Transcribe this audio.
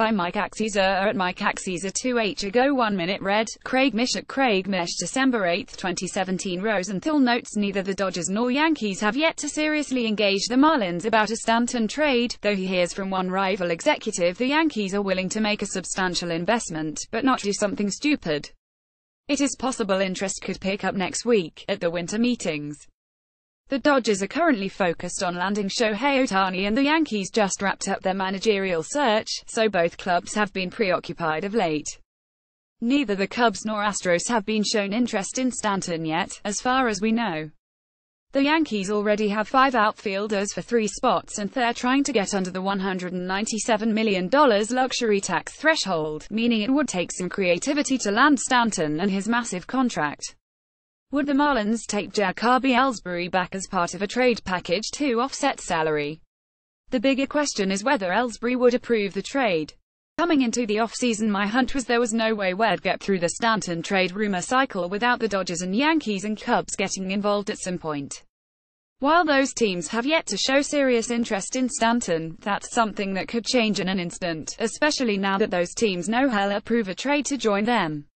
By Mike Axisa at Mike Axisa 2H ago 1 minute red, Craig Mish at Craig Mish December 8, 2017 Rosenthal notes neither the Dodgers nor Yankees have yet to seriously engage the Marlins about a Stanton trade, though he hears from one rival executive the Yankees are willing to make a substantial investment, but not do something stupid. It is possible interest could pick up next week, at the winter meetings. The Dodgers are currently focused on landing Shohei Ohtani and the Yankees just wrapped up their managerial search, so both clubs have been preoccupied of late. Neither the Cubs nor Astros have been shown interest in Stanton yet, as far as we know. The Yankees already have 5 outfielders for 3 spots and they're trying to get under the $197 million luxury tax threshold, meaning it would take some creativity to land Stanton and his massive contract. Would the Marlins take Jacoby Ellsbury back as part of a trade package to offset salary? The bigger question is whether Ellsbury would approve the trade. Coming into the offseason, my hunch was there was no way we'd get through the Stanton trade rumor cycle without the Dodgers and Yankees and Cubs getting involved at some point. While those teams have yet to show serious interest in Stanton, that's something that could change in an instant, especially now that those teams know he'll approve a trade to join them.